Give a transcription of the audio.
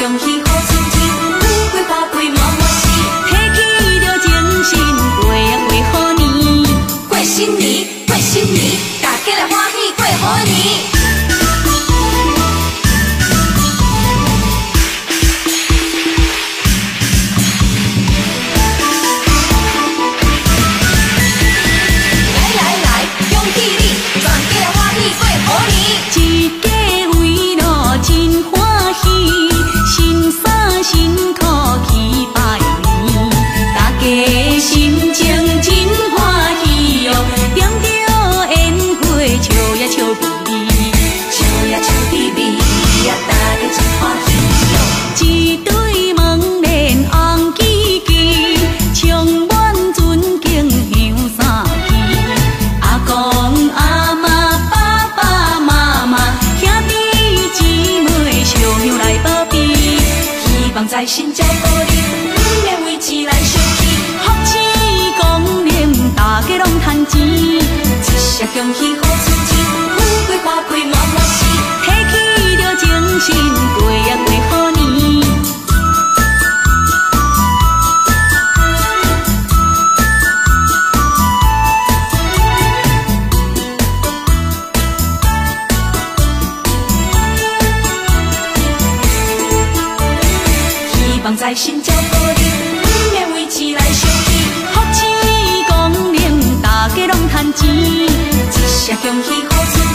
恭喜好春天，富贵花开满满是，提起着精神过啊过好年，过新年过新年，大家来欢喜过好年。 在新交高里，不免为钱来生气，福气光临，大家拢赚钱。一声恭喜好春天，富贵花开满满是，提起着精神过啊过好年。望在新交高里，不免为钱来生气，福气光临，大家拢赚钱。一声恭喜好春